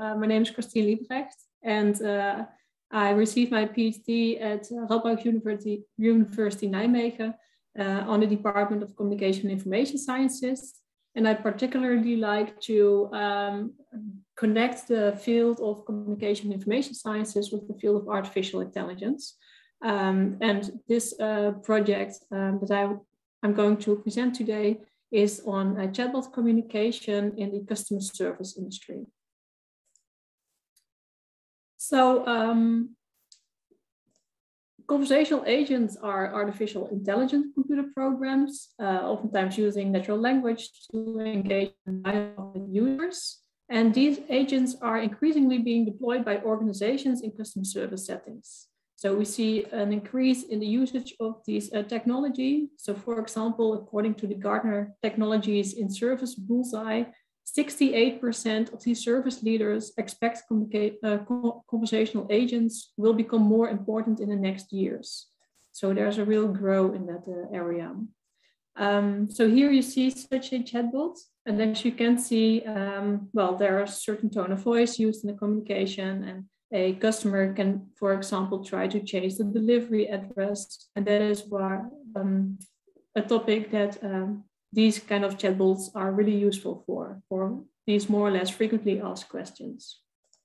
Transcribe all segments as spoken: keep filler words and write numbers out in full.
uh, my name is Christine Liebrecht, and uh, I received my PhD at uh, Radboud University, University Nijmegen uh, on the Department of Communication and Information Sciences. And I particularly like to um, connect the field of communication and information sciences with the field of artificial intelligence. Um, and this uh, project um, that I, I'm going to present today is on uh, chatbot communication in the customer service industry. So um, conversational agents are artificial intelligence computer programs, uh, oftentimes using natural language to engage in dialogue with users. And these agents are increasingly being deployed by organizations in customer service settings. So we see an increase in the usage of these uh, technology. So for example, according to the Gartner Technologies in Service Bullseye, sixty-eight percent of these service leaders expect uh, conversational agents will become more important in the next years. So there's a real growth in that uh, area. Um, so here you see such a chatbot, and as you can see, um, well, there are certain tone of voice used in the communication, and a customer can, for example, try to change the delivery address, and that is why um, a topic that um, these kind of chatbots are really useful for, for these more or less frequently asked questions.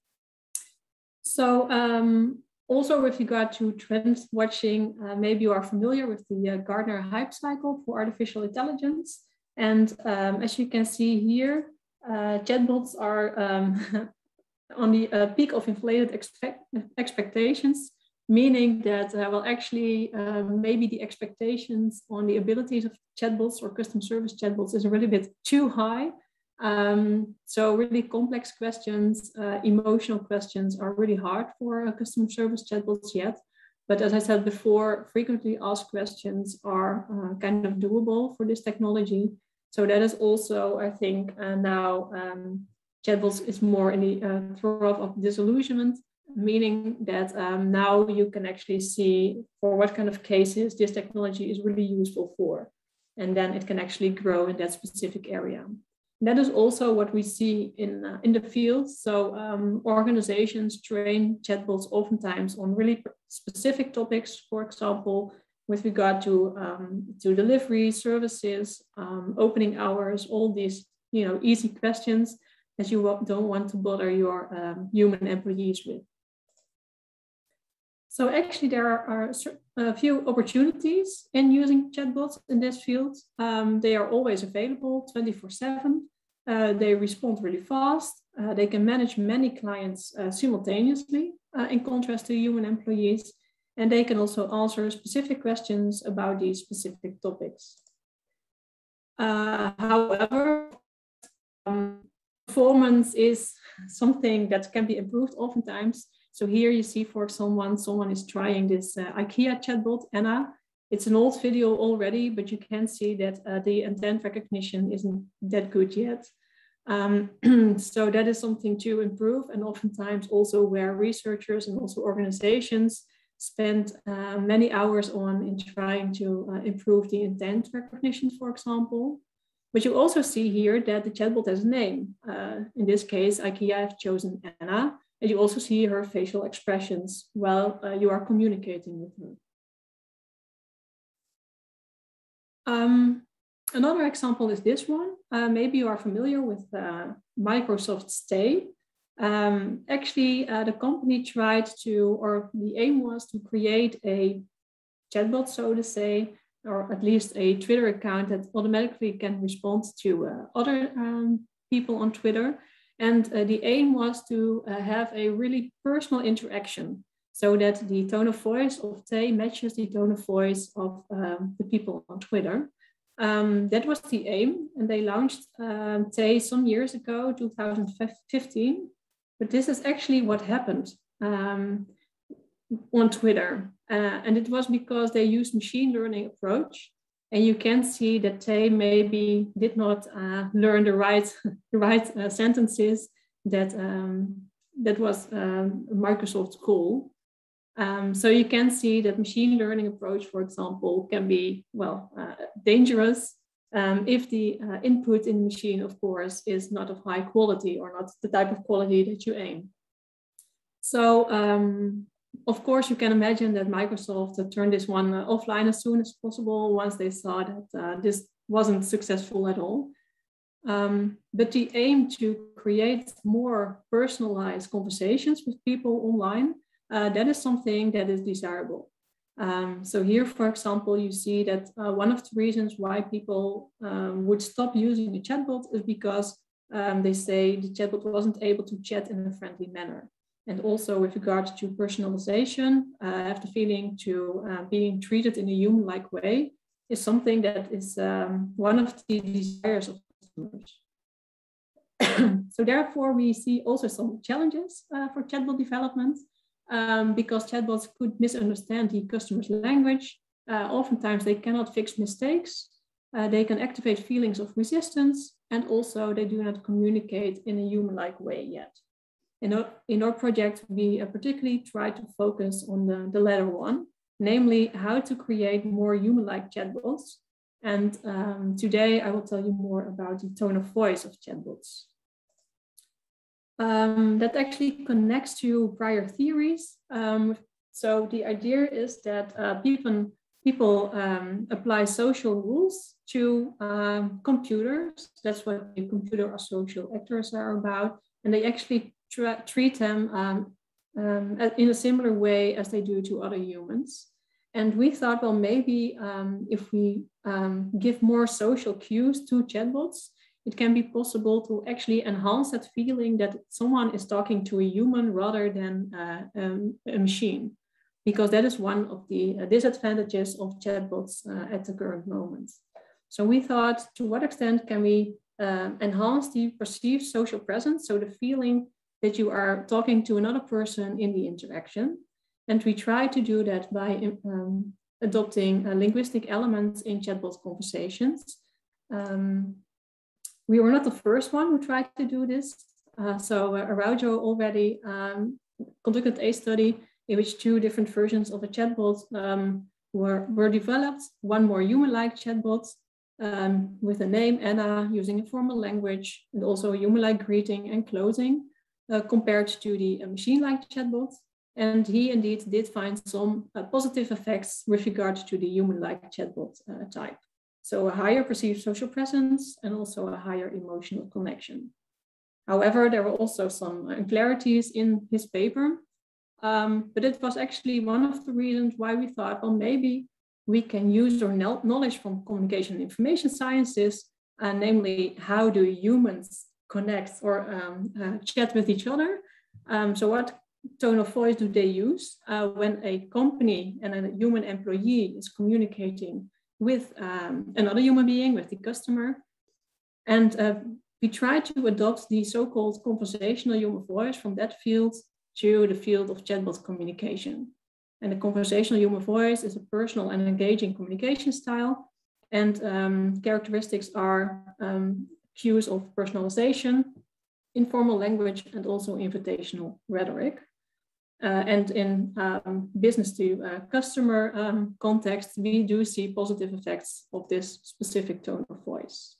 So um, also with regard to trend watching, uh, maybe you are familiar with the uh, Gartner hype cycle for artificial intelligence. And um, as you can see here, uh, chatbots are um, on the uh, peak of inflated expect expectations, meaning that, uh, well, actually, uh, maybe the expectations on the abilities of chatbots or customer service chatbots is a little bit too high. Um, so really complex questions, uh, emotional questions are really hard for uh, customer service chatbots yet. But as I said before, frequently asked questions are uh, kind of doable for this technology. So that is also, I think, uh, now um, chatbots is more in the uh, throes of disillusionment, meaning that um, now you can actually see for what kind of cases this technology is really useful for. And then it can actually grow in that specific area. And that is also what we see in, uh, in the field. So um, organizations train chatbots oftentimes on really specific topics, for example, with regard to, um, to delivery services, um, opening hours, all these you know, easy questions that you don't want to bother your um, human employees with. So actually there are a few opportunities in using chatbots in this field. Um, they are always available twenty-four seven. Uh, they respond really fast. Uh, they can manage many clients uh, simultaneously uh, in contrast to human employees. And they can also answer specific questions about these specific topics. Uh, however, um, performance is something that can be improved oftentimes. So here you see for someone, someone is trying this uh, IKEA chatbot, Anna. It's an old video already, but you can see that uh, the intent recognition isn't that good yet. Um, so that is something to improve, and oftentimes also where researchers and also organizations spend uh, many hours on in trying to uh, improve the intent recognition, for example. But you also see here that the chatbot has a name. Uh, in this case, IKEA have chosen Anna. And you also see her facial expressions while uh, you are communicating with her. Um, another example is this one. Uh, maybe you are familiar with uh, Microsoft Stay. Um, actually, uh, the company tried to, or the aim was to create a chatbot, so to say, or at least a Twitter account that automatically can respond to uh, other um, people on Twitter. And uh, the aim was to uh, have a really personal interaction so that the tone of voice of Tay matches the tone of voice of um, the people on Twitter. Um, that was the aim, and they launched um, Tay some years ago, two thousand fifteen. But this is actually what happened um, on Twitter. Uh, and it was because they used machine learning approach. And you can see that they maybe did not uh, learn the right, the right uh, sentences that, um, that was um, Microsoft's goal. Um, so you can see that machine learning approach, for example, can be, well, uh, dangerous. Um, if the uh, input in the machine, of course, is not of high quality or not the type of quality that you aim. So, um, of course, you can imagine that Microsoft uh, turned this one uh, offline as soon as possible once they saw that uh, this wasn't successful at all. Um, but the aim to create more personalized conversations with people online, uh, that is something that is desirable. Um, so here, for example, you see that uh, one of the reasons why people um, would stop using a chatbot is because um, they say the chatbot wasn't able to chat in a friendly manner. And also with regard to personalization, uh, I have the feeling to uh, being treated in a human-like way is something that is um, one of the desires of customers. So therefore, we see also some challenges uh, for chatbot development. Um, because chatbots could misunderstand the customer's language. Uh, oftentimes they cannot fix mistakes. Uh, they can activate feelings of resistance, and also they do not communicate in a human-like way yet. In our, in our project, we uh, particularly try to focus on the, the latter one, namely how to create more human-like chatbots. And um, today I will tell you more about the tone of voice of chatbots. Um, that actually connects to prior theories. Um, so the idea is that uh, people, people um, apply social rules to um, computers. That's what the computer or social actors are about. And they actually treat them um, um, in a similar way as they do to other humans. And we thought, well, maybe um, if we um, give more social cues to chatbots, it can be possible to actually enhance that feeling that someone is talking to a human rather than uh, um, a machine, because that is one of the uh, disadvantages of chatbots uh, at the current moment. So we thought, to what extent can we uh, enhance the perceived social presence, so the feeling that you are talking to another person in the interaction. And we try to do that by um, adopting uh, linguistic elements in chatbot conversations. Um, We were not the first one who tried to do this. Uh, so uh, Araujo already um, conducted a study in which two different versions of a chatbot um, were, were developed. One more human-like chatbot um, with a name, Anna, using a formal language, and also a human-like greeting and closing, uh, compared to the uh, machine-like chatbot. And he indeed did find some uh, positive effects with regard to the human-like chatbot uh, type. So a higher perceived social presence and also a higher emotional connection. However, there were also some unclarities in his paper, um, but it was actually one of the reasons why we thought, well, maybe we can use our knowledge from communication and information sciences, uh, namely how do humans connect or um, uh, chat with each other. Um, so what tone of voice do they use uh, when a company and a human employee is communicating with um, another human being, with the customer. And uh, we try to adopt the so-called conversational human voice from that field to the field of chatbot communication. And the conversational human voice is a personal and engaging communication style. And um, characteristics are um, cues of personalization, informal language, and also invitational rhetoric. Uh, and in um, business to uh, customer um, context, we do see positive effects of this specific tone of voice.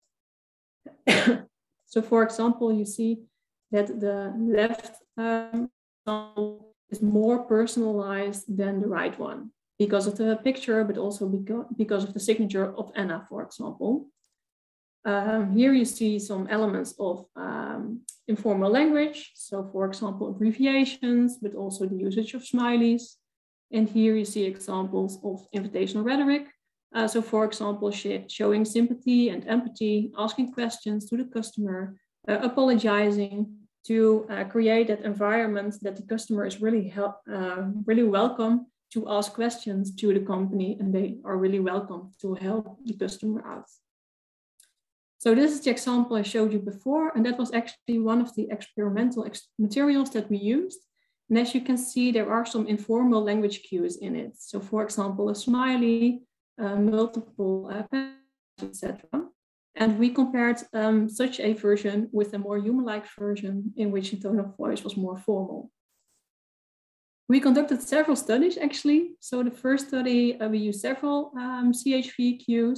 So for example, you see that the left um, is more personalized than the right one because of the picture, but also because of the signature of Anna, for example. Um, here you see some elements of um, informal language. So for example, abbreviations, but also the usage of smileys. And here you see examples of invitational rhetoric. Uh, so for example, sh showing sympathy and empathy, asking questions to the customer, uh, apologizing to uh, create that environment that the customer is really, help, uh, really welcome to ask questions to the company, and they are really welcome to help the customer out. So this is the example I showed you before, and that was actually one of the experimental ex materials that we used. And as you can see, there are some informal language cues in it. So for example, a smiley, uh, multiple uh, et cetera. And we compared um, such a version with a more human-like version in which the tone of voice was more formal. We conducted several studies actually. So the first study, uh, we used several um, C H V cues.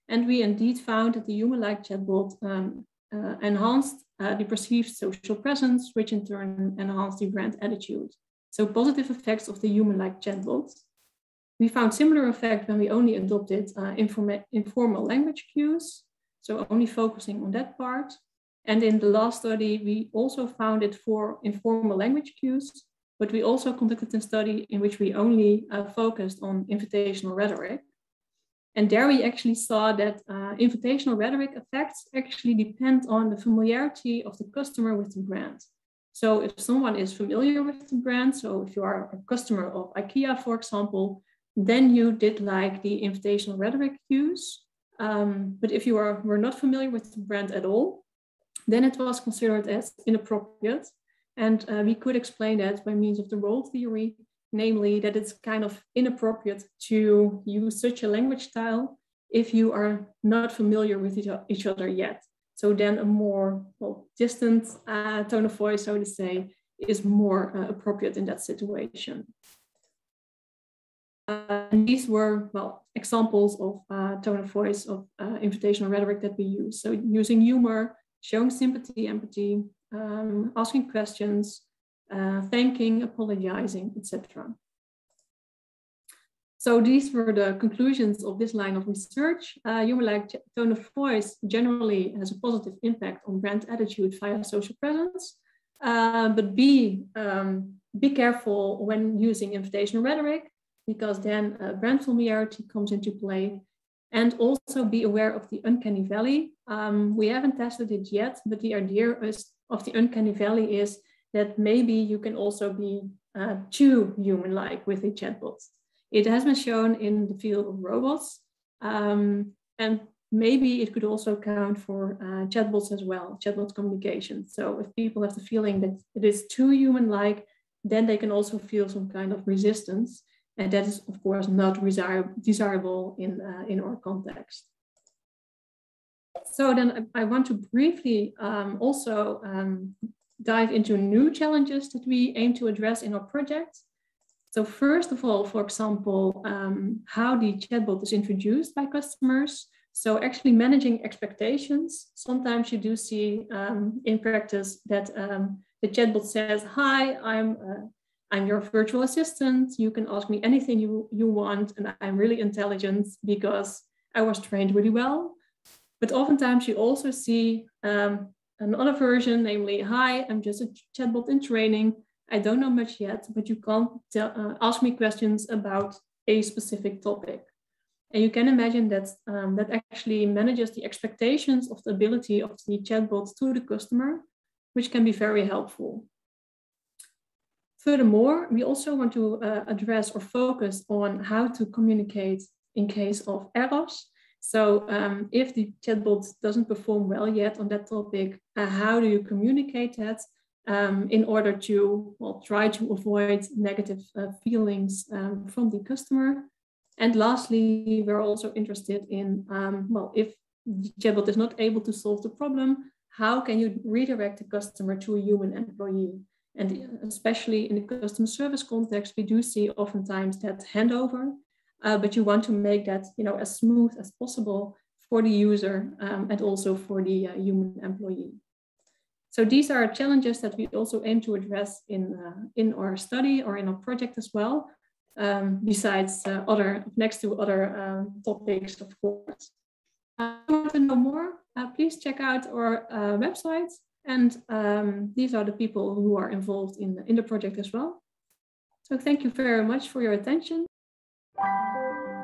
And we indeed found that the human-like chatbot um, uh, enhanced uh, the perceived social presence, which in turn enhanced the brand attitude. So positive effects of the human-like chatbot. We found similar effect when we only adopted uh, informal language cues, so only focusing on that part. And in the last study, we also found it for informal language cues, but we also conducted a study in which we only uh, focused on invitational rhetoric. And there we actually saw that uh, invitational rhetoric effects actually depend on the familiarity of the customer with the brand. So if someone is familiar with the brand, so if you are a customer of IKEA, for example, then you did like the invitational rhetoric cues. Um, but if you are, were not familiar with the brand at all, then it was considered as inappropriate. And uh, we could explain that by means of the role theory, namely that it's kind of inappropriate to use such a language style if you are not familiar with each other yet. So then a more well, distant uh, tone of voice, so to say, is more uh, appropriate in that situation. Uh, and these were, well, examples of uh, tone of voice of uh, invitational rhetoric that we use. So using humor, showing sympathy, empathy, um, asking questions, uh, thanking, apologizing, et cetera. So these were the conclusions of this line of research. Uh, humor-like tone of voice generally has a positive impact on brand attitude via social presence, uh, but be, um, be careful when using invitational rhetoric, because then uh, brand familiarity comes into play. And also be aware of the uncanny valley. Um, we haven't tested it yet, but the idea is, of the uncanny valley is that maybe you can also be uh, too human-like with a chatbot. It has been shown in the field of robots, um, and maybe it could also count for uh, chatbots as well, chatbot communication. So if people have the feeling that it is too human-like, then they can also feel some kind of resistance. And that is, of course, not desirable in, uh, in our context. So then I want to briefly um, also um, dive into new challenges that we aim to address in our project. So first of all, for example, um, how the chatbot is introduced by customers. So actually managing expectations. Sometimes you do see um, in practice that um, the chatbot says, hi, I'm uh, I'm your virtual assistant. You can ask me anything you, you want, and I'm really intelligent because I was trained really well. But oftentimes you also see um, another version, namely, hi, I'm just a chatbot in training. I don't know much yet, but you can't tell, uh, ask me questions about a specific topic. And you can imagine that um, that actually manages the expectations of the ability of the chatbot to the customer, which can be very helpful. Furthermore, we also want to uh, address or focus on how to communicate in case of errors. So um, if the chatbot doesn't perform well yet on that topic, uh, how do you communicate that um, in order to well, try to avoid negative uh, feelings um, from the customer? And lastly, we're also interested in, um, well, if the chatbot is not able to solve the problem, how can you redirect the customer to a human employee? And especially in the customer service context, we do see oftentimes that handover, uh, but you want to make that you know, as smooth as possible for the user um, and also for the uh, human employee. So these are challenges that we also aim to address in, uh, in our study or in our project as well, um, besides uh, other, next to other um, topics, of course. Uh, if you want to know more, uh, please check out our uh, website. And um, these are the people who are involved in, in the project as well. So thank you very much for your attention.